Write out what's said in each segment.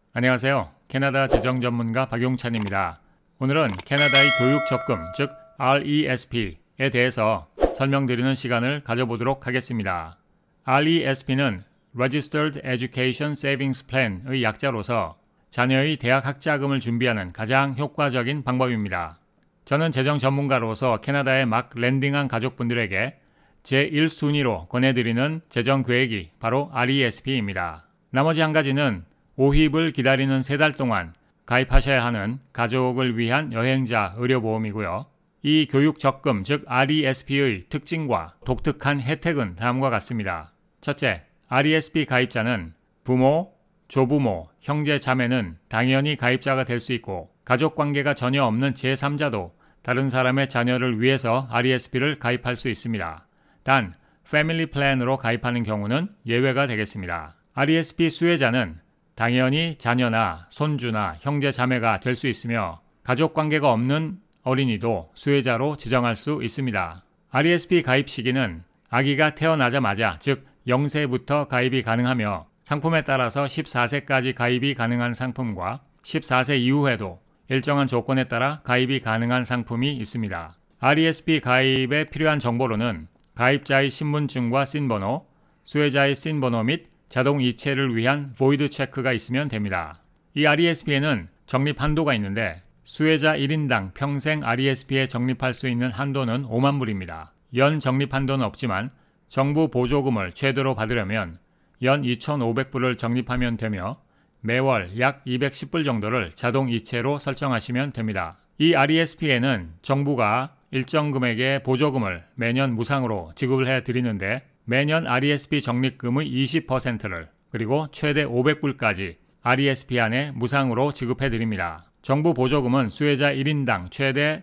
안녕하세요. 캐나다 재정 전문가 박용찬입니다. 오늘은 캐나다의 교육 적금, 즉 RESP에 대해서 설명드리는 시간을 가져보도록 하겠습니다. RESP는 Registered Education Savings Plan의 약자로서 자녀의 대학 학자금을 준비하는 가장 효과적인 방법입니다. 저는 재정 전문가로서 캐나다에 막 랜딩한 가족분들에게 제1순위로 권해드리는 재정 계획이 바로 RESP입니다. 나머지 한 가지는 오입을 기다리는 3달 동안 가입하셔야 하는 가족을 위한 여행자 의료보험이고요. 이 교육 적금, 즉 RESP의 특징과 독특한 혜택은 다음과 같습니다. 첫째, RESP 가입자는 부모, 조부모, 형제, 자매는 당연히 가입자가 될 수 있고 가족관계가 전혀 없는 제3자도 다른 사람의 자녀를 위해서 RESP를 가입할 수 있습니다. 단, 패밀리 플랜으로 가입하는 경우는 예외가 되겠습니다. RESP 수혜자는 당연히 자녀나 손주나 형제, 자매가 될 수 있으며 가족관계가 없는 어린이도 수혜자로 지정할 수 있습니다. RESP 가입 시기는 아기가 태어나자마자, 즉 0세부터 가입이 가능하며 상품에 따라서 14세까지 가입이 가능한 상품과 14세 이후에도 일정한 조건에 따라 가입이 가능한 상품이 있습니다. RESP 가입에 필요한 정보로는 가입자의 신분증과 씬번호, 수혜자의 씬번호 및 자동 이체를 위한 보이드 체크가 있으면 됩니다. 이 RESP에는 적립 한도가 있는데 수혜자 1인당 평생 RESP에 적립할 수 있는 한도는 5만 불입니다. 연 적립 한도는 없지만 정부 보조금을 최대로 받으려면 연 2,500불을 적립하면 되며 매월 약 210불 정도를 자동 이체로 설정하시면 됩니다. 이 RESP에는 정부가 일정 금액의 보조금을 매년 무상으로 지급을 해드리는데 매년 RESP 적립금의 20%를 그리고 최대 500불까지 RESP 안에 무상으로 지급해드립니다. 정부 보조금은 수혜자 1인당 최대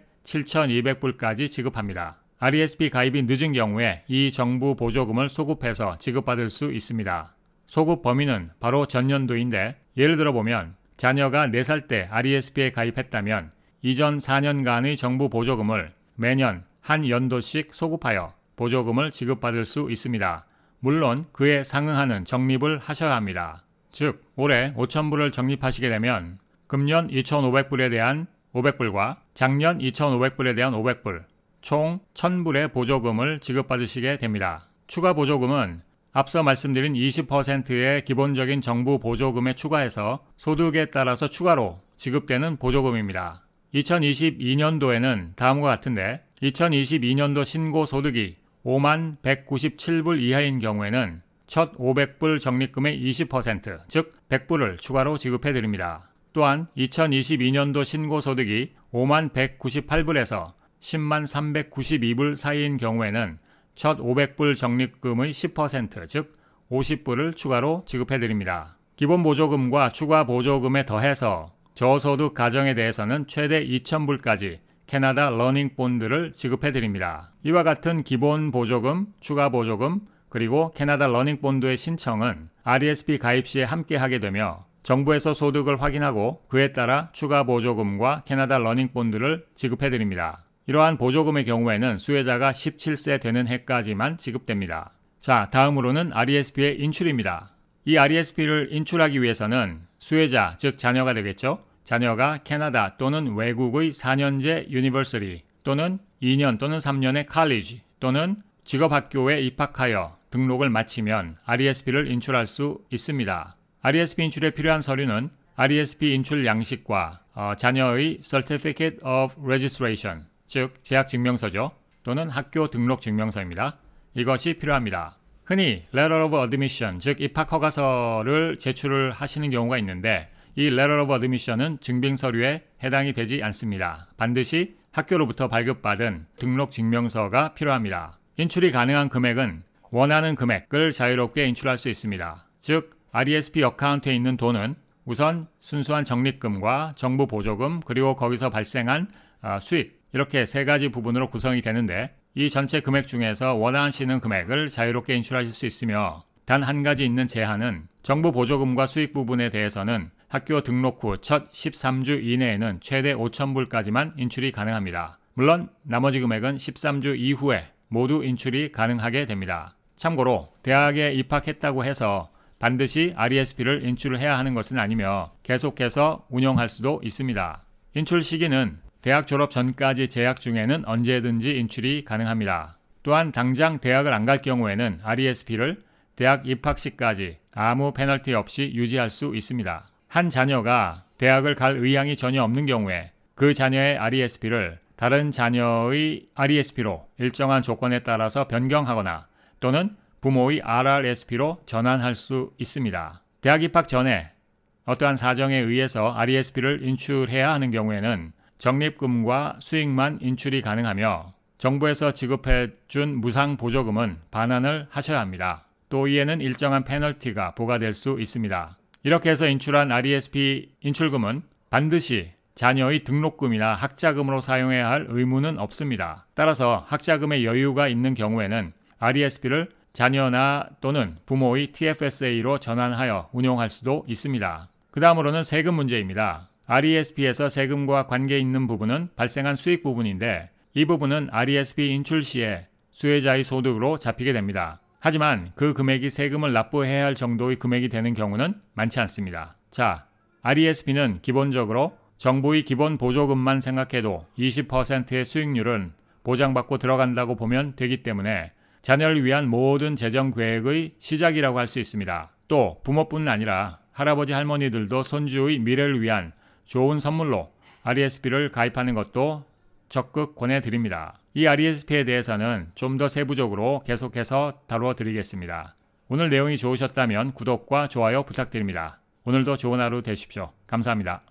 7,200불까지 지급합니다. RESP 가입이 늦은 경우에 이 정부 보조금을 소급해서 지급받을 수 있습니다. 소급 범위는 바로 전년도인데 예를 들어 보면 자녀가 4살 때 RESP에 가입했다면 이전 4년간의 정부 보조금을 매년 한 연도씩 소급하여 보조금을 지급받을 수 있습니다. 물론 그에 상응하는 적립을 하셔야 합니다. 즉 올해 5,000불을 적립하시게 되면 금년 2,500불에 대한 500불과 작년 2,500불에 대한 500불 총 1,000불의 보조금을 지급받으시게 됩니다. 추가 보조금은 앞서 말씀드린 20%의 기본적인 정부 보조금에 추가해서 소득에 따라서 추가로 지급되는 보조금입니다. 2022년도에는 다음과 같은데 2022년도 신고 소득이 5만 197불 이하인 경우에는 첫 500불 적립금의 20%, 즉 100불을 추가로 지급해드립니다. 또한 2022년도 신고 소득이 5만 198불에서 10만 392불 사이인 경우에는 첫 500불 적립금의 10%, 즉 50불을 추가로 지급해드립니다. 기본 보조금과 추가 보조금에 더해서 저소득 가정에 대해서는 최대 2,000불까지 캐나다 러닝 본드를 지급해드립니다. 이와 같은 기본 보조금, 추가 보조금, 그리고 캐나다 러닝 본드의 신청은 RESP 가입 시에 함께 하게 되며 정부에서 소득을 확인하고 그에 따라 추가 보조금과 캐나다 러닝 본드를 지급해드립니다. 이러한 보조금의 경우에는 수혜자가 17세 되는 해까지만 지급됩니다. 자, 다음으로는 RESP의 인출입니다. 이 RESP를 인출하기 위해서는 수혜자, 즉 자녀가 되겠죠. 자녀가 캐나다 또는 외국의 4년제 유니버시티 또는 2년 또는 3년의 칼리지 또는 직업학교에 입학하여 등록을 마치면 RESP를 인출할 수 있습니다. RESP 인출에 필요한 서류는 RESP 인출 양식과 자녀의 Certificate of Registration, 즉 재학증명서죠. 또는 학교 등록 증명서입니다. 이것이 필요합니다. 흔히 Letter of Admission, 즉 입학허가서를 제출을 하시는 경우가 있는데 이 Letter of Admission은 증빙서류에 해당이 되지 않습니다. 반드시 학교로부터 발급받은 등록 증명서가 필요합니다. 인출이 가능한 금액은 원하는 금액을 자유롭게 인출할 수 있습니다. 즉 RESP 어카운트에 있는 돈은 우선 순수한 적립금과 정부 보조금 그리고 거기서 발생한 수익, 이렇게 3가지 부분으로 구성이 되는데 이 전체 금액 중에서 원하시는 금액을 자유롭게 인출하실 수 있으며 단 한 가지 있는 제한은 정부 보조금과 수익 부분에 대해서는 학교 등록 후 첫 13주 이내에는 최대 5,000불까지만 인출이 가능합니다. 물론 나머지 금액은 13주 이후에 모두 인출이 가능하게 됩니다. 참고로 대학에 입학했다고 해서 반드시 RESP를 인출을 해야 하는 것은 아니며 계속해서 운용할 수도 있습니다. 인출 시기는 대학 졸업 전까지 재학 중에는 언제든지 인출이 가능합니다. 또한 당장 대학을 안 갈 경우에는 RESP를 대학 입학 시까지 아무 페널티 없이 유지할 수 있습니다. 한 자녀가 대학을 갈 의향이 전혀 없는 경우에 그 자녀의 RESP를 다른 자녀의 RESP로 일정한 조건에 따라서 변경하거나 또는 부모의 RRSP로 전환할 수 있습니다. 대학 입학 전에 어떠한 사정에 의해서 RESP를 인출해야 하는 경우에는 적립금과 수익만 인출이 가능하며 정부에서 지급해준 무상보조금은 반환을 하셔야 합니다. 또 이에는 일정한 페널티가 부과될 수 있습니다. 이렇게 해서 인출한 RESP 인출금은 반드시 자녀의 등록금이나 학자금으로 사용해야 할 의무는 없습니다. 따라서 학자금의 여유가 있는 경우에는 RESP를 자녀나 또는 부모의 TFSA로 전환하여 운용할 수도 있습니다. 그 다음으로는 세금 문제입니다. RESP에서 세금과 관계 있는 부분은 발생한 수익 부분인데 이 부분은 RESP 인출 시에 수혜자의 소득으로 잡히게 됩니다. 하지만 그 금액이 세금을 납부해야 할 정도의 금액이 되는 경우는 많지 않습니다. 자, RESP는 기본적으로 정부의 기본 보조금만 생각해도 20%의 수익률은 보장받고 들어간다고 보면 되기 때문에 자녀를 위한 모든 재정 계획의 시작이라고 할 수 있습니다. 또 부모뿐 아니라 할아버지 할머니들도 손주의 미래를 위한 좋은 선물로 RESP를 가입하는 것도 적극 권해드립니다. 이 RESP에 대해서는 좀 더 세부적으로 계속해서 다루어 드리겠습니다. 오늘 내용이 좋으셨다면 구독과 좋아요 부탁드립니다. 오늘도 좋은 하루 되십시오. 감사합니다.